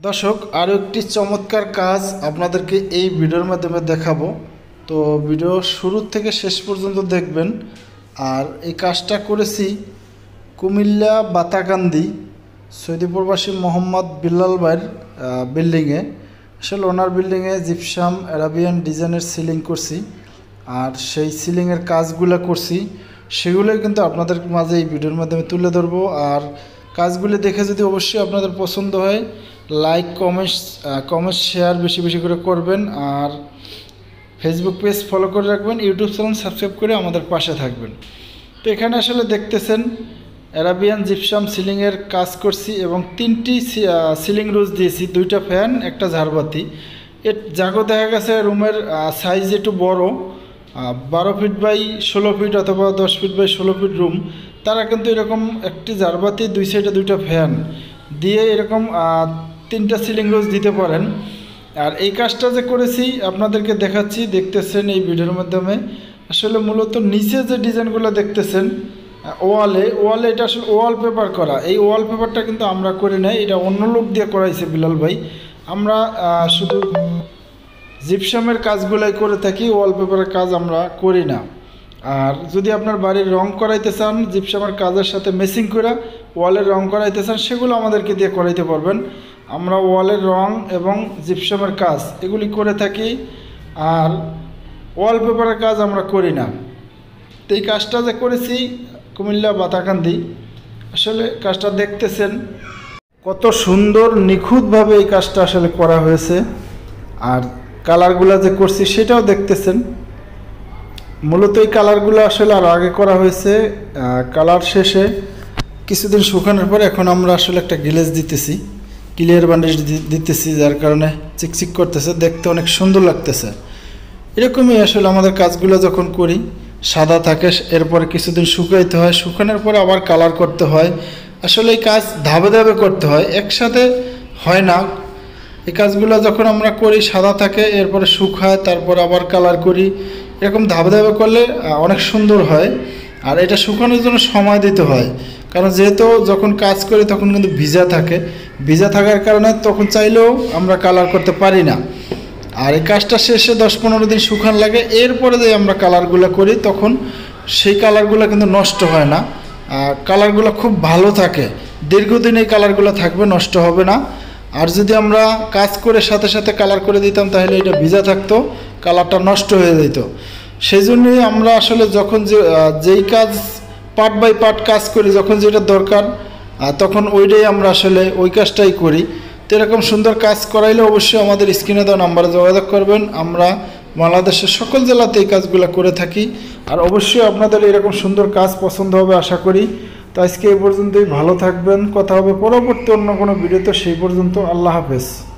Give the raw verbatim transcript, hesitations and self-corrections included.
দর্শক আরও একটি চমৎকার কাজ আপনাদেরকে এই ভিডিওর মাধ্যমে দেখাবো। তো ভিডিও শুরু থেকে শেষ পর্যন্ত দেখবেন। আর এই কাজটা করেছি কুমিল্লা বাতাকান্দি সৌদি প্রবাসী মোহাম্মদ বিল্লাল ভাইয়ের বিল্ডিংয়ে। আসলে ওনার বিল্ডিংয়ে জিপসাম অ্যারাবিয়ান ডিজাইনের সিলিং করছি, আর সেই সিলিংয়ের কাজগুলো করছি সেগুলোই কিন্তু আপনাদের মাঝে এই ভিডিওর মাধ্যমে তুলে ধরবো। আর কাজগুলি দেখে যদি অবশ্যই আপনাদের পছন্দ হয়, লাইক কমেন্টস কমেন্টস শেয়ার বেশি বেশি করে করবেন। আর ফেসবুক পেজ ফলো করে রাখবেন, ইউটিউব চ্যানেল সাবস্ক্রাইব করে আমাদের পাশে থাকবেন। তো এখানে আসলে দেখতেছেন অ্যারাবিয়ান জিপসাম সিলিংয়ের কাজ করছি এবং তিনটি সিলিং রোজ দিয়েছি, দুইটা ফ্যান, একটা ঝাড়বাতি। এর জায়গা দেখা গেছে রুমের সাইজ একটু বড়, বারো ফিট বাই ষোলো ফিট অথবা দশ ফিট বাই ষোলো ফিট রুম, তারা কিন্তু এরকম একটি ঝাড়বাতি, দুই সাইডে দুইটা ফ্যান দিয়ে এরকম তিনটা সিলিং রোজ দিতে পারেন। আর এই কাজটা যে করেছি আপনাদেরকে দেখাচ্ছি, দেখতেছেন এই ভিডিওর মাধ্যমে। আসলে মূলত নিচে যে ডিজাইনগুলো দেখতেছেন ওয়ালে ওয়ালে এটা আসলে ওয়াল পেপার করা। এই ওয়াল পেপারটা কিন্তু আমরা করি নাই, এটা অন্য লোক দিয়ে করাইছে বিলাল ভাই। আমরা শুধু জিপসামের কাজগুলাই করে থাকি, ওয়াল পেপারের কাজ আমরা করি না। আর যদি আপনার বাড়ির রং করাইতে চান, জিপসামের কাজের সাথে মেসিং করে ওয়ালের রং করাইতে চান, সেগুলো আমাদেরকে দিয়ে করাইতে পারবেন। আমরা ওয়ালের রং এবং জিপসামের কাজ এগুলি করে থাকি, আর ওয়াল পেপারের কাজ আমরা করি না। তো এই কাজটা যে করেছি কুমিল্লা বাতাকান্দি, আসলে কাজটা দেখতেছেন কত সুন্দর নিখুঁতভাবে এই কাজটা আসলে করা হয়েছে। আর কালারগুলো যে করছি সেটাও দেখতেছেন। মূলত এই কালারগুলো আসলে আরও আগে করা হয়েছে, কালার শেষে কিছুদিন শুকানোর পরে এখন আমরা আসলে একটা গ্লেজ দিতেছি, ক্লিয়ার বান্ডেজ দিতেছি, যার কারণে চিকচিক করতেছে, দেখতে অনেক সুন্দর লাগতেছে। এরকমই আসলে আমাদের কাজগুলো যখন করি সাদা থাকে, এরপরে কিছুদিন শুকাইতে হয়, শুকানোর পরে আবার কালার করতে হয়। আসলে এই কাজ ধাপে ধাপে করতে হয়, একসাথে হয় না। এই কাজগুলো যখন আমরা করি সাদা থাকে, এরপরে শুকায়, তারপর আবার কালার করি, এরকম ধাপে ধাপে করলে অনেক সুন্দর হয়। আর এটা শুকানোর জন্য সময় দিতে হয়, কারণ যেহেতু যখন কাজ করি তখন কিন্তু ভিজা থাকে, ভিজা থাকার কারণে তখন চাইলেও আমরা কালার করতে পারি না। আর এই কাজটা শেষে দশ পনেরো দিন শুকান লাগে, এরপরে যে আমরা কালারগুলো করি তখন সেই কালারগুলো কিন্তু নষ্ট হয় না, কালারগুলো খুব ভালো থাকে, দীর্ঘদিন এই কালারগুলো থাকবে, নষ্ট হবে না। আর যদি আমরা কাজ করে সাথে সাথে কালার করে দিতাম তাহলে এটা ভিজা থাকতো, কালারটা নষ্ট হয়ে যেত। সেই জন্যই আমরা আসলে যখন যে যেই কাজ পার্ট বাই পার্ট কাজ করি, যখন যেটা দরকার তখন ওইটাই আমরা আসলে ওই কাজটাই করি। তো এরকম সুন্দর কাজ করাইলে অবশ্যই আমাদের স্ক্রিনে দেওয়া নাম্বারে যোগাযোগ করবেন। আমরা বাংলাদেশের সকল জেলাতে এই কাজগুলো করে থাকি। আর অবশ্যই আপনাদের এরকম সুন্দর কাজ পছন্দ হবে আশা করি। তো আজকে এই পর্যন্তই, ভালো থাকবেন, কথা হবে পরবর্তী অন্য কোনো ভিডিওতে। সেই পর্যন্ত আল্লাহ হাফেজ।